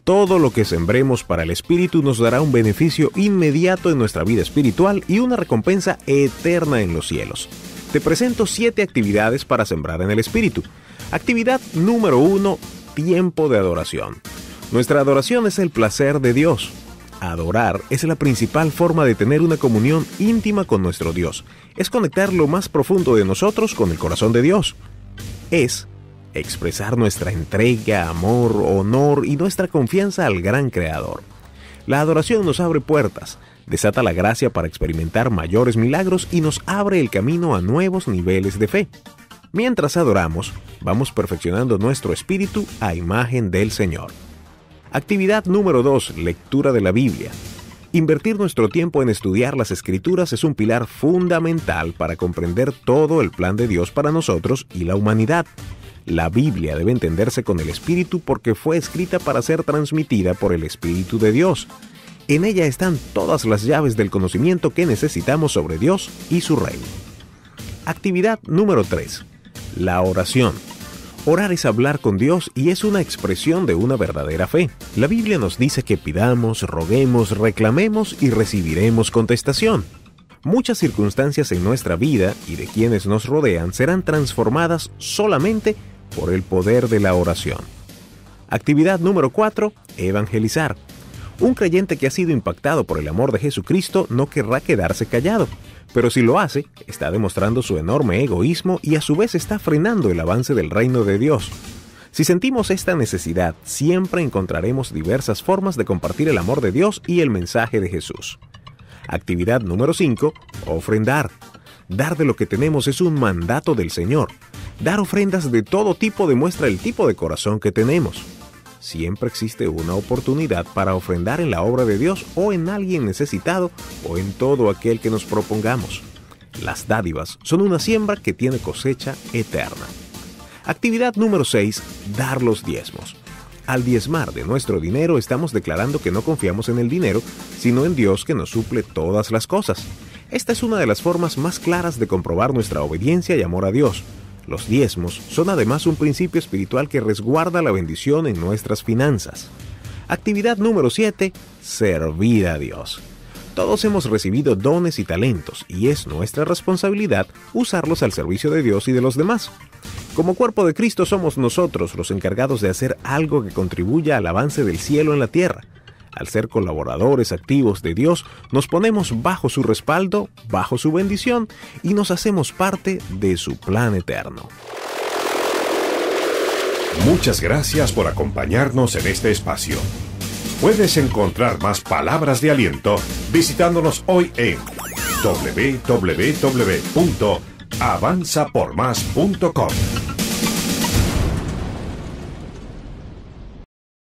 Todo lo que sembremos para el Espíritu nos dará un beneficio inmediato en nuestra vida espiritual y una recompensa eterna en los cielos. Te presento 7 actividades para sembrar en el Espíritu. Actividad número 1, tiempo de adoración. Nuestra adoración es el placer de Dios. Adorar es la principal forma de tener una comunión íntima con nuestro Dios. Es conectar lo más profundo de nosotros con el corazón de Dios. Es expresar nuestra entrega, amor, honor y nuestra confianza al gran Creador. La adoración nos abre puertas, desata la gracia para experimentar mayores milagros y nos abre el camino a nuevos niveles de fe. Mientras adoramos, vamos perfeccionando nuestro espíritu a imagen del Señor. Actividad número 2, lectura de la Biblia. Invertir nuestro tiempo en estudiar las Escrituras es un pilar fundamental para comprender todo el plan de Dios para nosotros y la humanidad. La Biblia debe entenderse con el Espíritu porque fue escrita para ser transmitida por el Espíritu de Dios. En ella están todas las llaves del conocimiento que necesitamos sobre Dios y su reino. Actividad número 3. La oración. Orar es hablar con Dios y es una expresión de una verdadera fe. La Biblia nos dice que pidamos, roguemos, reclamemos y recibiremos contestación. Muchas circunstancias en nuestra vida y de quienes nos rodean serán transformadas solamente por el poder de la oración. Actividad número 4. Evangelizar. Un creyente que ha sido impactado por el amor de Jesucristo no querrá quedarse callado, pero si lo hace, está demostrando su enorme egoísmo y a su vez está frenando el avance del reino de Dios. Si sentimos esta necesidad, siempre encontraremos diversas formas de compartir el amor de Dios y el mensaje de Jesús. Actividad número 5. Ofrendar. Dar de lo que tenemos es un mandato del Señor. Dar ofrendas de todo tipo demuestra el tipo de corazón que tenemos. Siempre existe una oportunidad para ofrendar en la obra de Dios o en alguien necesitado o en todo aquel que nos propongamos. Las dádivas son una siembra que tiene cosecha eterna. Actividad número 6. Dar los diezmos. Al diezmar de nuestro dinero estamos declarando que no confiamos en el dinero, sino en Dios que nos suple todas las cosas. Esta es una de las formas más claras de comprobar nuestra obediencia y amor a Dios. Los diezmos son además un principio espiritual que resguarda la bendición en nuestras finanzas. Actividad número 7. Servir a Dios. Todos hemos recibido dones y talentos y es nuestra responsabilidad usarlos al servicio de Dios y de los demás. Como cuerpo de Cristo somos nosotros los encargados de hacer algo que contribuya al avance del cielo en la tierra. Al ser colaboradores activos de Dios, nos ponemos bajo su respaldo, bajo su bendición y nos hacemos parte de su plan eterno. Muchas gracias por acompañarnos en este espacio. Puedes encontrar más palabras de aliento visitándonos hoy en www.avanzapormás.com.